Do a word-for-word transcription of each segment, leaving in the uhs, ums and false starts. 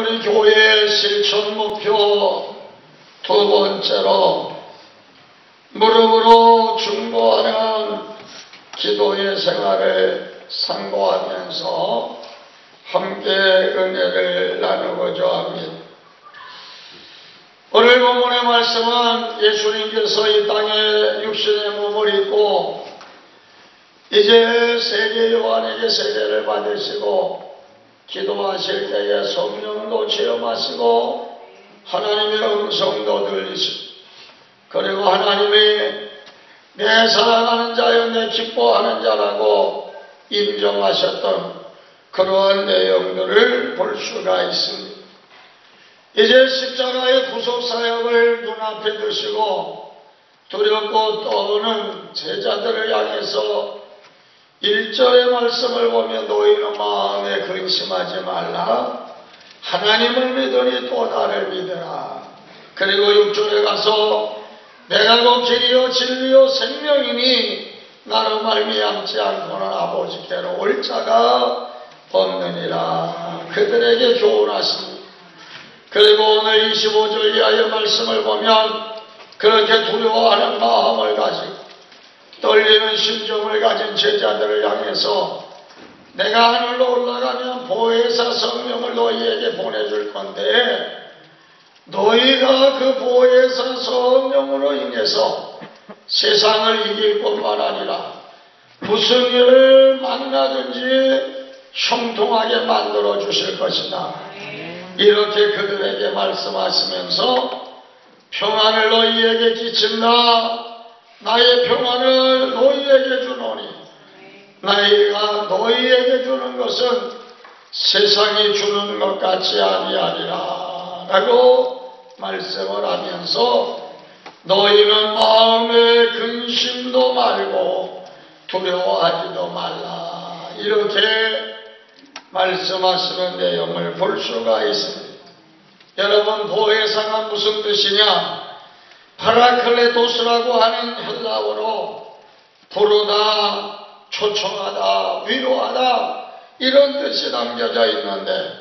우리 교회의 실천 목표 두 번째로 무릎으로 중보하는 기도의 생활을 상고하면서 함께 은혜를 나누고자 합니다. 오늘 본문의 말씀은 예수님께서 이 땅에 육신의 몸을 입고 이제 세계 요한에게 세례를 받으시고 기도하실 때에 성령도 체험하시고 하나님의 음성도 들리시고 그리고 하나님이 내 사랑하는 자여 내 기뻐하는 자라고 인정하셨던 그러한 내용들을 볼 수가 있습니다. 이제 십자가의 구속사역을 눈앞에 두시고 두렵고 떠오는 제자들을 향해서 일 절의 말씀을 보면 너희는 마음에 근심하지 말라. 하나님을 믿으니 또 나를 믿으라. 그리고 육 절에 가서 내가 곧 길이요 진리요 생명이니 나로 말미암지 않고는 아버지께로 올 자가 없느니라. 그들에게 교훈하십니다. 그리고 오늘 이십오 절 이하의 말씀을 보면 그렇게 두려워하는 마음을 가지고 떨리는 심정을 가진 제자들을 향해서 내가 하늘로 올라가면 보혜사 성령을 너희에게 보내줄 건데 너희가 그 보혜사 성령으로 인해서 세상을 이길 뿐만 아니라 무슨 일을 만나든지 형통하게 만들어 주실 것이다. 이렇게 그들에게 말씀하시면서 평안을 너희에게 끼친다. 나의 평안을 너희에게 주노니 나이가 너희에게 주는 것은 세상이 주는 것 같지 아니하리라 라고 말씀을 하면서 너희는 마음에 근심도 말고 두려워하지도 말라 이렇게 말씀하시는 내용을 볼 수가 있습니다. 여러분 보혜사가 무슨 뜻이냐? 파라클레토스라고 하는 헬라어로 부르다, 초청하다, 위로하다 이런 뜻이 담겨져 있는데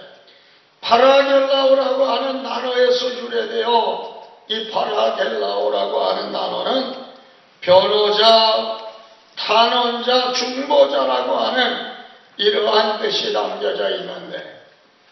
파라겔라오라고 하는 단어에서 유래되어 이 파라겔라오라고 하는 단어는 변호자, 탄원자, 중보자라고 하는 이러한 뜻이 담겨져 있는데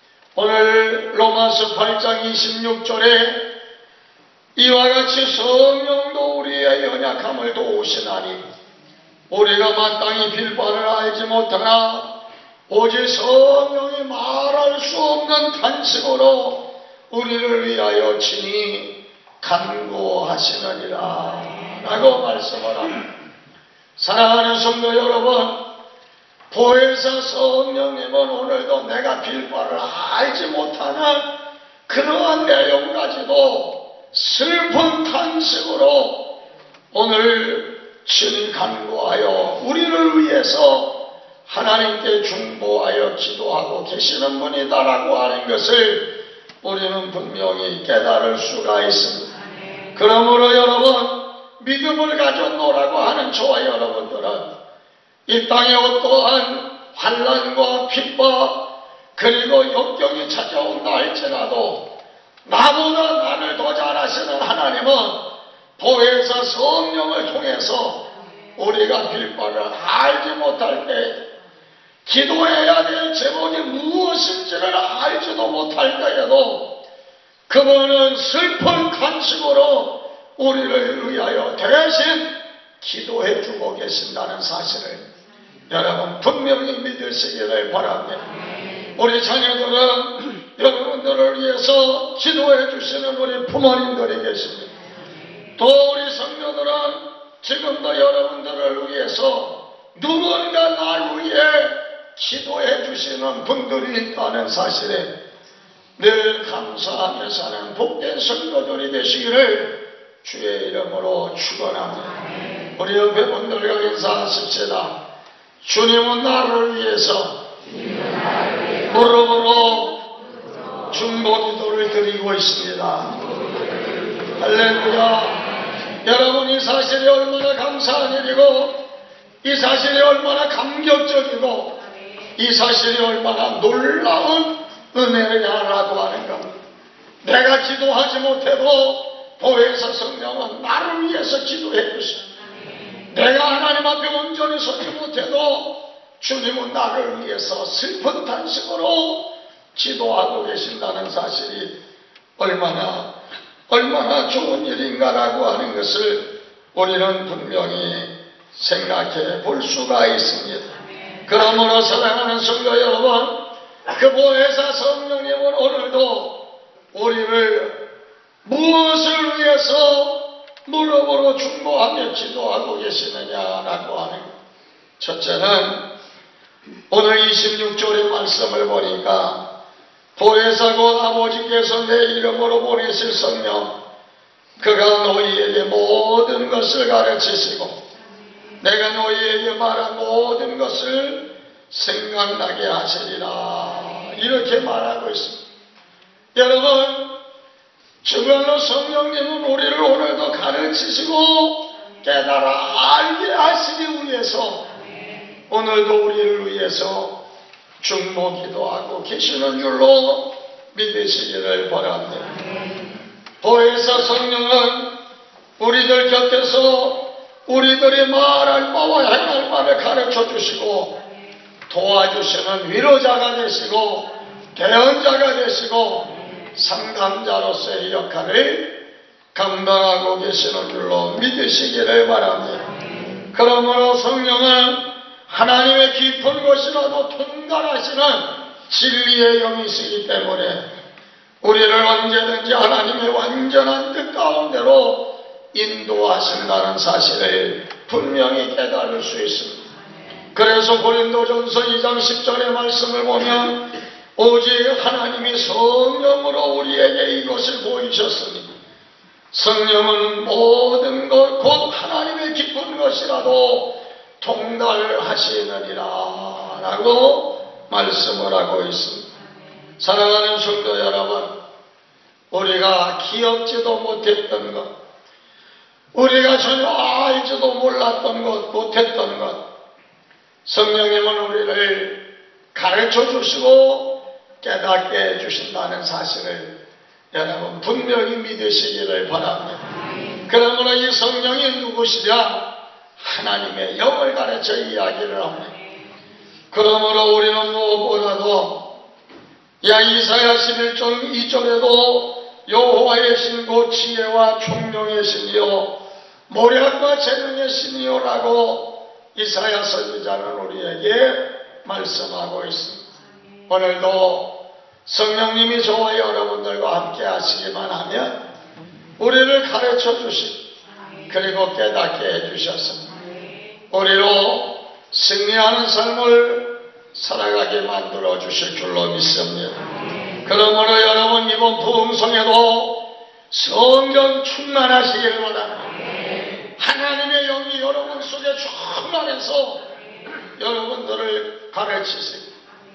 오늘 로마서 팔 장 이십육 절에 이와 같이 성령도 우리의 연약함을 도우시나니 우리가 마땅히 빌바를 알지 못하나 오직 성령이 말할 수 없는 탄식으로 우리를 위하여 친히 간구하시느니라 라고 말씀을 합니다. 사랑하는 성도 여러분, 보혜사 성령님은 오늘도 내가 빌바를 알지 못하는 그러한 내용까지도 슬픈 탄식으로 오늘 친히 간구하여 우리를 위해서 하나님께 중보하여 기도하고 계시는 분이다라고 하는 것을 우리는 분명히 깨달을 수가 있습니다. 그러므로 여러분 믿음을 가졌노라고 하는 저와 여러분들은 이 땅에 어떠한 환난과 핍박 그리고 역경이 찾아온다 할지라도 나보다 나를 더 잘하시는 하나님은 보혜사 성령을 통해서 우리가 빌바를 알지 못할 때 기도해야 될 제목이 무엇인지를 알지도 못할 때에도 그분은 슬픈 간식으로 우리를 위하여 대신 기도해 주고 계신다는 사실을 여러분 분명히 믿으시기를 바랍니다. 우리 자녀들은 여러분들을 위해서 기도해 주시는 우리 부모님들이 계십니다. 또 우리 성도들은 지금도 여러분들을 위해서 누군가 날 위해 기도해 주시는 분들이 있다는 사실에 늘 감사하며 사는 복된 성도들이 되시기를 주의 이름으로 축원합니다. 우리 옆에 분들과 인사하십시다. 주님은 나를 위해서 무릎으로 중보기도를 드리고 있습니다. 할렐루야. 여러분 이 사실이 얼마나 감사한 일이고 이 사실이 얼마나 감격적이고 이 사실이 얼마나 놀라운 은혜냐라고 하는 겁니다. 내가 기도하지 못해도 보혜사 성령은 나를 위해서 기도해 주십니다. 내가 하나님 앞에 온전히 서지 못해도 주님은 나를 위해서 슬픈 탄식으로 기도하고 계신다는 사실이 얼마나 얼마나 좋은 일인가라고 하는 것을 우리는 분명히 생각해 볼 수가 있습니다. 그러므로 사랑하는 성도 여러분, 그 보혜사 성령님은 오늘도 우리를 무엇을 위해서 무릎으로 중보하며 기도하고 계시느냐라고 하는 것. 첫째는 오늘 이십육 절의 말씀을 보니까 보혜사 곧 아버지께서 내 이름으로 보내실 성령, 그가 너희에게 모든 것을 가르치시고 내가 너희에게 말한 모든 것을 생각나게 하시리라, 이렇게 말하고 있습니다. 여러분, 정말로 성령님은 우리를 오늘도 가르치시고 깨달아 알게 하시기 위해서 오늘도 우리를 위해서 중보기도 하고 계시는 줄로 믿으시기를 바랍니다. 보혜사 성령은 우리들 곁에서 우리들이 말할 바와 행할 바를 가르쳐 주시고 도와주시는 위로자가 되시고 대언자가 되시고 상담자로서의 역할을 감당하고 계시는 줄로 믿으시기를 바랍니다. 그러므로 성령은 하나님의 깊은 것이라도 통달하시는 진리의 영이시기 때문에 우리를 언제든지 하나님의 완전한 뜻 가운데로 인도하신다는 사실을 분명히 깨달을 수 있습니다. 그래서 고린도전서 이 장 십 절의 말씀을 보면 오직 하나님이 성령으로 우리에게 이것을 보이셨으니 성령은 모든 것 곧 하나님의 깊은 것이라도 통달하시느니라 라고 말씀을 하고 있습니다. 사랑하는 성도 여러분, 우리가 기억지도 못했던 것, 우리가 전혀 알지도 몰랐던 것, 못했던 것, 성령님은 우리를 가르쳐 주시고 깨닫게 해주신다는 사실을 여러분 분명히 믿으시기를 바랍니다. 그러므로 이 성령이 누구시냐? 하나님의 영을 가르쳐 이야기를 합니다. 그러므로 우리는 무엇보다도 야 이사야 십일 장 이 절에도 여호와의 신 곧 지혜와 총명의 신이요 모략과 재능의 신이요 라고 이사야 선지자는 우리에게 말씀하고 있습니다. 오늘도 성령님이 저와 여러분들과 함께 하시기만 하면 우리를 가르쳐 주시고 그리고 깨닫게 해주셨습니다. 우리로 승리하는 삶을 살아가게 만들어 주실 줄로 믿습니다. 그러므로 여러분 이번 부흥성에도 성령 충만하시기를 바랍니다. 하나님의 영이 여러분 속에 충만해서 여러분들을 가르치시고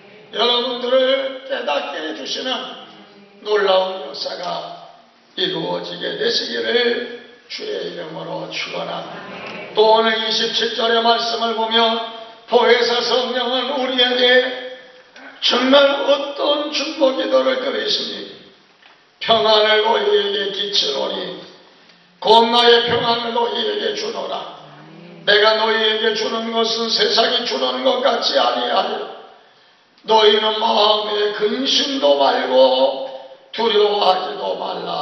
여러분들을 깨닫게 해주시는 놀라운 역사가 이루어지게 되시기를 주의 이름으로 축원합니다. 또 오늘 이십칠 절의 말씀을 보면 보혜사 성령은 우리에게 정말 어떤 중보기도를 드리시니 평안을 너희에게 끼치노니 곧 나의 평안을 너희에게 주노라. 내가 너희에게 주는 것은 세상이 주는 것 같지 아니하리라. 너희는 마음에 근심도 말고 두려워하지도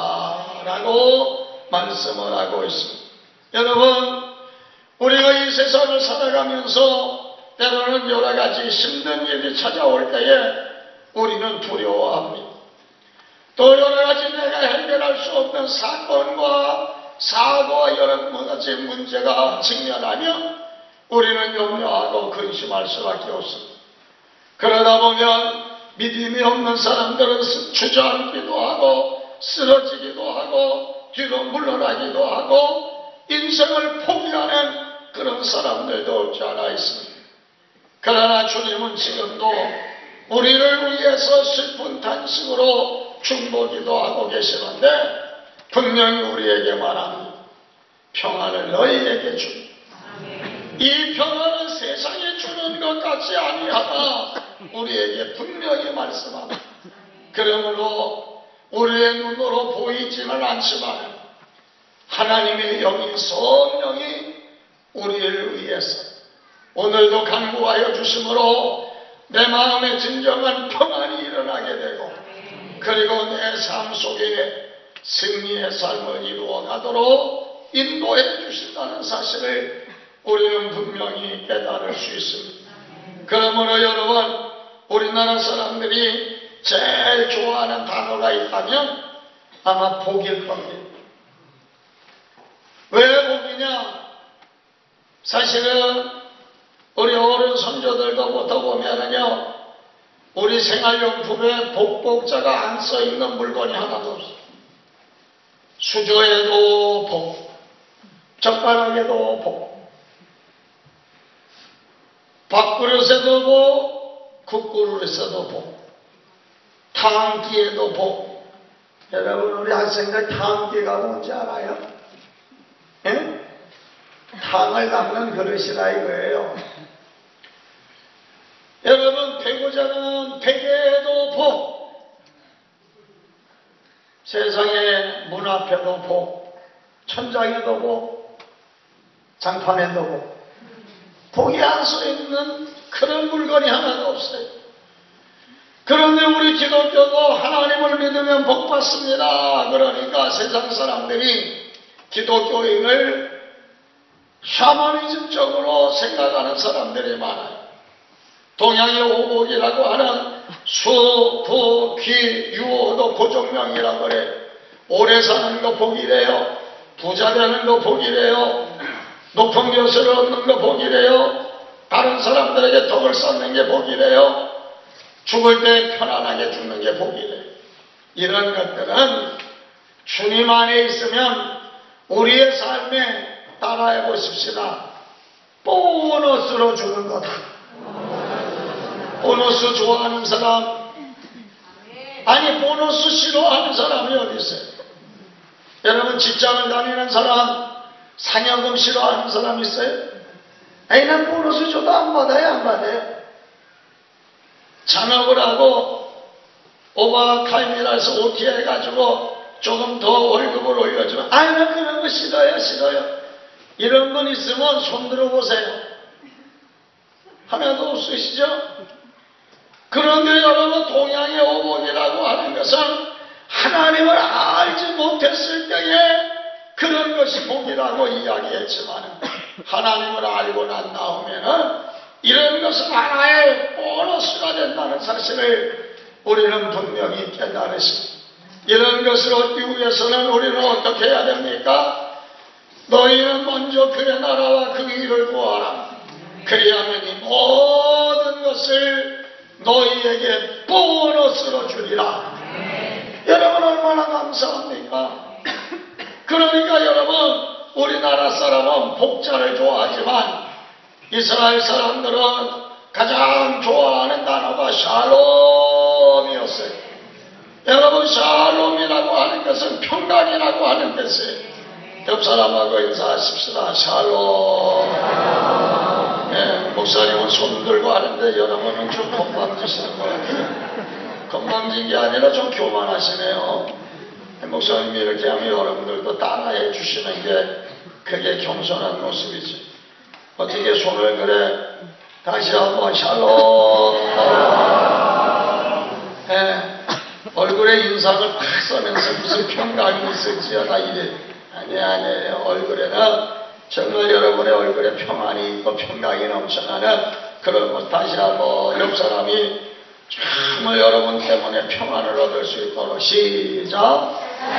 말라라고 말씀을 하고 있습니다. 여러분, 우리가 이 세상을 살아가면서 때로는 여러 가지 힘든 일이 찾아올 때에 우리는 두려워합니다. 또 여러 가지 내가 해결할 수 없는 사건과 사고와 여러 가지 문제가 직면하면 우리는 염려하고 근심할 수밖에 없습니다. 그러다 보면 믿음이 없는 사람들은 주저앉기도 하고 쓰러지기도 하고 뒤로 물러나기도 하고 인생을 포기하는 그런 사람들도 없지 않아 있습니다. 그러나 주님은 지금도 우리를 위해서 슬픈 탄식으로 중보기도 하고 계시는데 분명히 우리에게 말합니다. 평안을 너희에게 주. 이 평안은 세상에 주는 것 같지 아니하다 우리에게 분명히 말씀합니다. 그러므로 우리의 눈으로 보이지는 않지만 하나님의 영이 성령이 우리를 위해서 오늘도 간구하여 주심으로 내 마음에 진정한 평안이 일어나게 되고 그리고 내 삶 속에 승리의 삶을 이루어 가도록 인도해 주신다는 사실을 우리는 분명히 깨달을 수 있습니다. 그러므로 여러분, 우리나라 사람들이 제일 좋아하는 단어가 있다면 아마 복일 겁니다. 왜 복이냐? 사실은 우리 어른 선조들도 보다 보면은요, 우리 생활용품에 복복자가 안 써있는 물건이 하나도 없어요. 수저에도 복, 젓가락에도 복, 밥그릇에도 복, 국그릇에도 복, 탕기에도 복. 여러분, 우리 학생들 탕기가 뭔지 알아요? 예? 탕을 담는 그릇이라 이거예요. 여러분, 배고자는 베개에도 복, 세상에 문 앞에도 복, 천장에도 복, 장판에도 복. 복이 안 써있는 그런 물건이 하나도 없어요. 그런데 우리 기독교도 하나님을 믿으면 복 받습니다. 그러니까 세상 사람들이 기독교인을 샤머니즘적으로 생각하는 사람들이 많아요. 동양의 오복이라고 하는 수, 부, 귀, 유호도 고종명이라고 그래. 오래 사는 거 복이래요. 부자 되는 거 복이래요. 높은 교수를 얻는 거 복이래요. 다른 사람들에게 덕을 쌓는 게 복이래요. 죽을 때 편안하게 죽는 게 복이래요. 이런 것들은 주님 안에 있으면 우리의 삶에 따라해 보십시다. 보너스로 주는 거다. 보너스 좋아하는 사람, 아니 보너스 싫어하는 사람이 어디 있어요? 여러분, 직장을 다니는 사람 상여금 싫어하는 사람 있어요? 아니 난 보너스 줘도 안 받아요. 안 받아요. 잔업을 하고 오버타임이라서 오티 해가지고 조금 더 월급을 올려주면 아니 난 그런 거 싫어요. 싫어요. 이런 분 있으면 손 들어보세요. 하나도 없으시죠? 그런데 여러분, 동양의 오복이라고 하는 것은 하나님을 알지 못했을 때에 그런 것이 복이라고 이야기했지만 하나님을 알고 난 다음에는 이런 것은 하나의 보너스가 된다는 사실을 우리는 분명히 깨달으십니다. 이런 것을 얻기 위해서는 우리는 어떻게 해야 됩니까? 너희는 먼저 그의 나라와 그 일을 구하라. 그리하면 이 모든 것을 너희에게 보너스로 주리라. 네. 여러분, 얼마나 감사합니까? 그러니까 여러분, 우리나라 사람은 복자를 좋아하지만 이스라엘 사람들은 가장 좋아하는 단어가 샬롬이었어요. 여러분, 샬롬이라고 하는 것은 평강이라고 하는 뜻이에요. 옆 사람하고 인사하십시다. 샬롬. 예, 목사님은 손 들고 하는데 여러분은 좀 건방지시는 것 같아요. 건방진 게 아니라 좀 교만하시네요. 목사님이 이렇게 하면 여러분들도 따라해 주시는 게 그게 겸손한 모습이지. 어떻게 손을 그래? 다시 한번 샬롬. 예, 얼굴에 인상을 팍 써면서 무슨 평강이 있을지어다 이래. 아니 아니에요. 얼굴에는 정말 여러분의 얼굴에 평안이 있고 평강이 넘쳐나는 그런 것. 다시 한번 옆 사람이 정말 여러분 때문에 평안을 얻을 수 있도록 시작.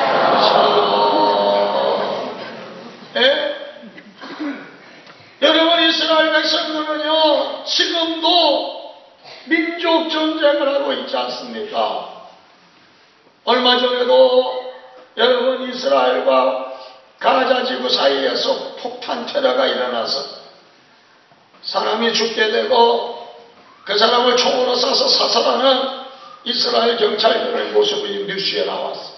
샬롬. 예? 여러분, 이스라엘 백성들은요 지금도 민족 전쟁을 하고 있지 않습니까? 얼마 전에도 여러분 이스라엘과 가자 지구 사이에서 폭탄 테러가 일어나서 사람이 죽게 되고 그 사람을 총으로 쏴서 사살하는 이스라엘 경찰들의 모습이 뉴스에 나왔어.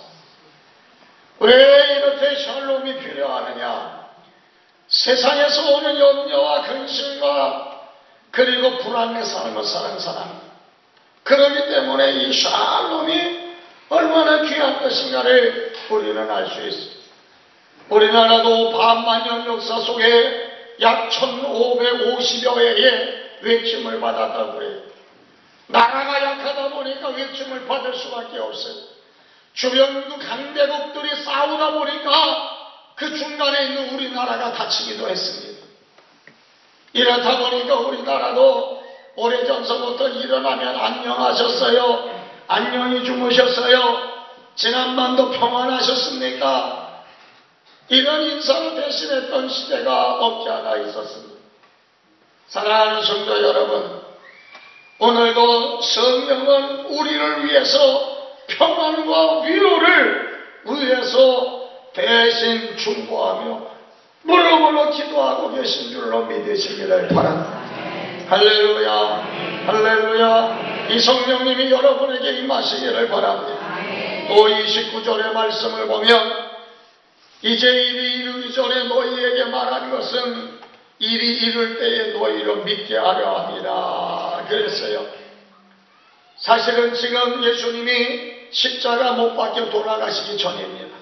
왜 이렇게 샬롬이 필요하느냐? 세상에서 오는 염려와 근심과 그리고 불안에 사는 것 사는 사람, 그렇기 때문에 이 샬롬이 얼마나 귀한 것인가를 우리는 알 수 있습니다. 우리나라도 반만년 역사 속에 약 천오백오십여 회의 외침을 받았다고 해요. 나라가 약하다 보니까 외침을 받을 수밖에 없어요. 주변도 강대국들이 싸우다 보니까 그 중간에 있는 우리나라가 다치기도 했습니다. 이렇다 보니까 우리나라도 오래전서부터 일어나면 안녕하셨어요? 안녕히 주무셨어요? 지난번도 평안하셨습니까? 이런 인사를 대신했던 시대가 없지 않아 있었습니다. 사랑하는 성도 여러분, 오늘도 성령은 우리를 위해서 평안과 위로를 위해서 대신 중보하며 물러물러 기도하고 계신 줄로 믿으시기를 바랍니다. 할렐루야, 할렐루야. 이 성령님이 여러분에게 임하시기를 바랍니다. 또 이십구 절의 말씀을 보면 이제 일이 이르기 전에 너희에게 말한 것은 일이 이룰 때에 너희로 믿게 하려 함이라 그랬어요. 사실은 지금 예수님이 십자가 못 박혀 돌아가시기 전입니다.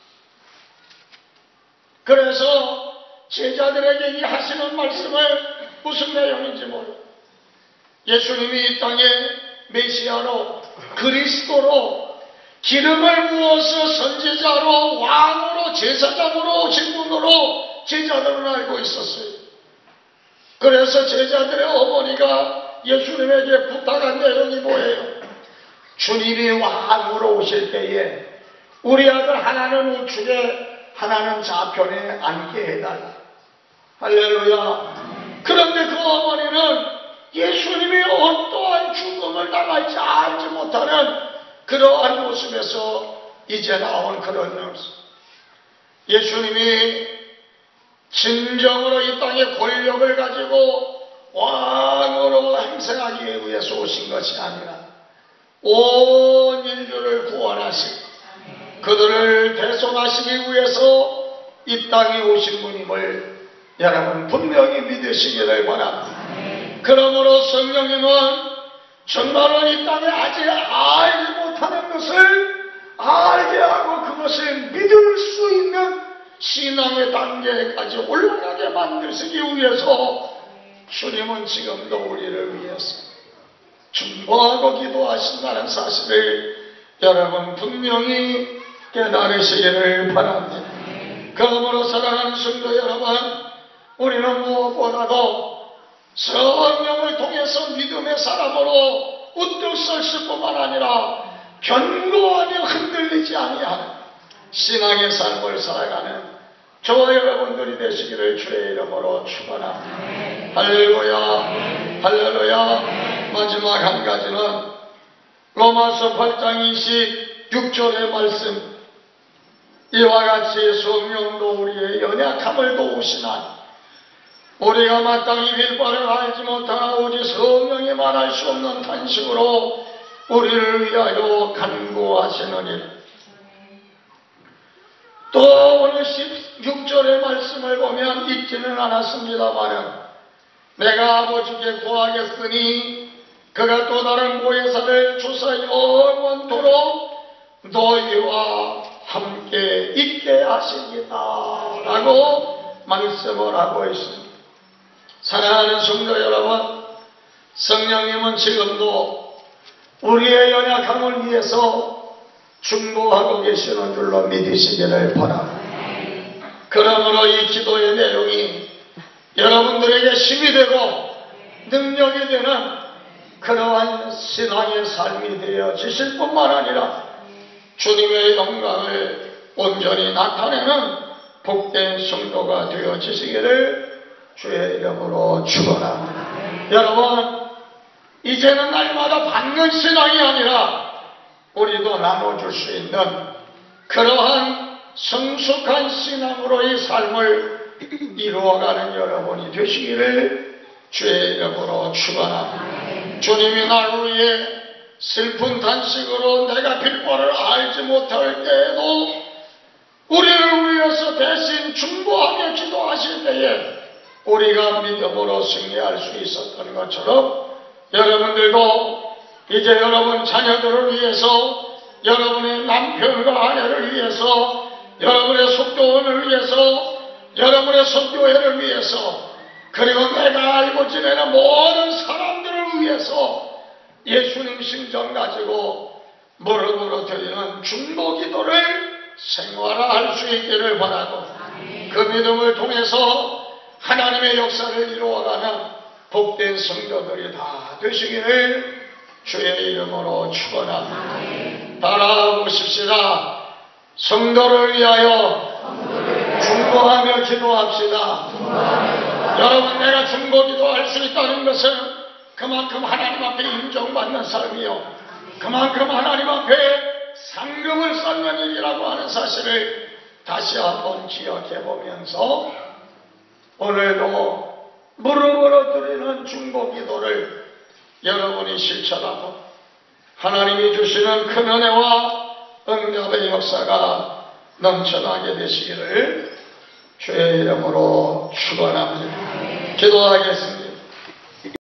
그래서 제자들에게 이 하시는 말씀을 무슨 내용인지 몰라요. 예수님이 이 땅에 메시아로 그리스도로 기름을 부어서 선지자로 왕으로 제사장으로 오신 분으로 제자들은 알고 있었어요. 그래서 제자들의 어머니가 예수님에게 부탁한 내용이 뭐예요? 주님이 왕으로 오실 때에 우리 아들 하나는 우측에 하나는 좌편에 앉게 해달라. 할렐루야. 그런데 그 어머니는 예수님이 어떠한 죽음을 당할지 알지 못하는 그러한 모습에서 이제 나온 그런 모습. 예수님이 진정으로 이 땅의 권력을 가지고 왕으로 행세하기 위해서 오신 것이 아니라 온 인류를 구원하시고 그들을 대속하시기 위해서 이 땅에 오신 분임을 여러분 분명히 믿으시기를 바랍니다. 그러므로 성령님은 정말로 이 땅에 아직 알지 못하는 것을 알게 하고 그것을 믿을 수 있는 신앙의 단계까지 올라가게 만드시기 위해서 주님은 지금도 우리를 위해서 중보하고 기도하신다는 사실을 여러분 분명히 깨달으시기를 바랍니다. 그러므로 사랑하는 성도 여러분, 우리는 무엇보다도 성령을 통해서 믿음의 사람으로 우뚝 설 뿐만 아니라 견고하며 흔들리지 아니하는 신앙의 삶을 살아가는 저와 여러분들이 되시기를 주의 이름으로 축원합니다. 할렐루야, 할렐루야. 마지막 한 가지는 로마서 팔 장 이십육 절의 말씀. 이와 같이 성령도 우리의 연약함을 도우시나니 우리가 마땅히 빌 바를 알지 못하나 오직 성령이 말할 수 없는 탄식으로 우리를 위하여 간구하시느니라. 또 오늘 십육 절의 말씀을 보면 읽지는 않았습니다마는 내가 아버지께 구하겠으니 그가 또 다른 보혜사를 주사 영원토록 너희와 함께 있게 하시겠다 라고 말씀을 하고 있습니다. 사랑하는 성도 여러분, 성령님은 지금도 우리의 연약함을 위해서 중보하고 계시는 줄로 믿으시기를 바랍니다. 그러므로 이 기도의 내용이 여러분들에게 힘이 되고 능력이 되는 그러한 신앙의 삶이 되어 지실 뿐만 아니라 주님의 영광을 온전히 나타내는 복된 성도가 되어 지시기를 주의 이름으로 축원합니다. 여러분, 이제는 날마다 받는 신앙이 아니라 우리도 나눠줄 수 있는 그러한 성숙한 신앙으로의 삶을 이루어가는 여러분이 되시기를 주의 이름으로 축원합니다. 주님이 나를 위해 슬픈 단식으로 내가 빌바를 알지 못할 때에도 우리를 위해서 대신 중보하며 기도하실 때에 우리가 믿음으로 승리할 수 있었던 것처럼 여러분들도 이제 여러분 자녀들을 위해서 여러분의 남편과 아내를 위해서, 여러분의 속교원을 위해서, 여러분의 선교회를 위해서, 그리고 내가 알고 지내는 모든 사람들을 위해서 예수님 심정 가지고 무릎으로 드리는 중보기도를 생활화할 수 있기를 바라고, 그 믿음을 통해서 하나님의 역사를 이루어가는 복된 성도들이 다 되시기를 주의 이름으로 축원합니다. 따라오십시다. 성도를 위하여 중보하며 기도합시다. 여러분, 내가 중보기도할 수 있다는 것은 그만큼 하나님 앞에 인정받는 삶이요, 그만큼 하나님 앞에 상금을 쌓는 일이라고 하는 사실을 다시 한번 기억해 보면서 오늘도 무릎으로 드리는 중보기도를 여러분이 실천하고 하나님이 주시는 큰 은혜와 응답의 역사가 넘쳐나게 되시기를 주의 이름으로 축원합니다. 기도하겠습니다.